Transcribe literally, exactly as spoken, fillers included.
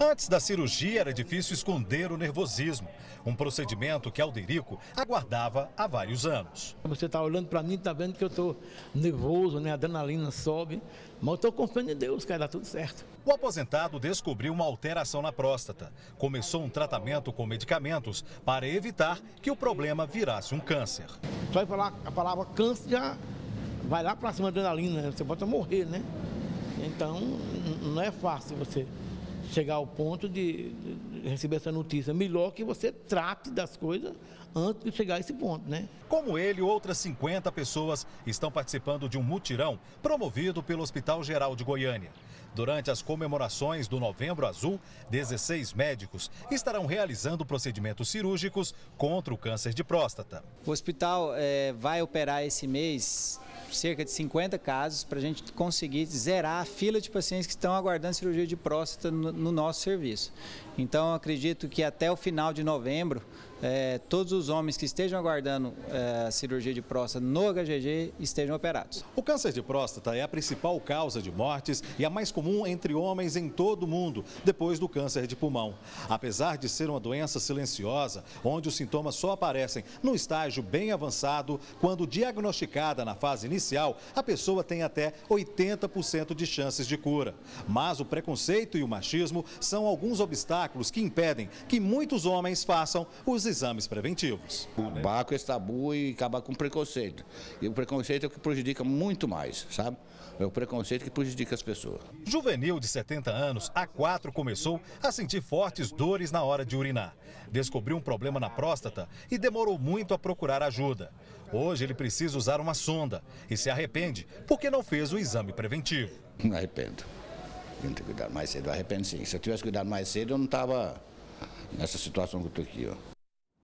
Antes da cirurgia, era difícil esconder o nervosismo. Um procedimento que Alderico aguardava há vários anos. Você está olhando para mim, está vendo que eu estou nervoso, né? A adrenalina sobe, mas eu estou confiando em Deus que vai dar tudo certo. O aposentado descobriu uma alteração na próstata. Começou um tratamento com medicamentos para evitar que o problema virasse um câncer. Só vai falar a palavra câncer, já vai lá para cima da adrenalina, você pode morrer, né? Então, não é fácil você chegar ao ponto de, de receber essa notícia. Melhor que você trate das coisas antes de chegar a esse ponto, né? Como ele, outras cinquenta pessoas estão participando de um mutirão promovido pelo Hospital Geral de Goiânia. Durante as comemorações do Novembro Azul, dezesseis médicos estarão realizando procedimentos cirúrgicos contra o câncer de próstata. O hospital é, vai operar esse mês cerca de cinquenta casos para a gente conseguir zerar a fila de pacientes que estão aguardando cirurgia de próstata no, no nosso serviço. Então, acredito que até o final de novembro, é, todos os homens que estejam aguardando é, a cirurgia de próstata no H G G estejam operados. O câncer de próstata é a principal causa de mortes e a mais comum entre homens em todo o mundo, depois do câncer de pulmão. Apesar de ser uma doença silenciosa, onde os sintomas só aparecem no estágio bem avançado, quando diagnosticada na fase inicial, a pessoa tem até oitenta por cento de chances de cura. Mas o preconceito e o machismo são alguns obstáculos que impedem que muitos homens façam os exames preventivos. Acabar com esse tabu e acabar com o preconceito. E o preconceito é o que prejudica muito mais, sabe? É o preconceito que prejudica as pessoas. Juvenil, de setenta anos, há quatro começou a sentir fortes dores na hora de urinar. Descobriu um problema na próstata e demorou muito a procurar ajuda. Hoje ele precisa usar uma sonda e se arrepende porque não fez o exame preventivo. Me arrependo. Eu não ter cuidado mais cedo, eu arrependo sim. Se eu tivesse cuidado mais cedo, eu não estava nessa situação que eu estou aqui, ó.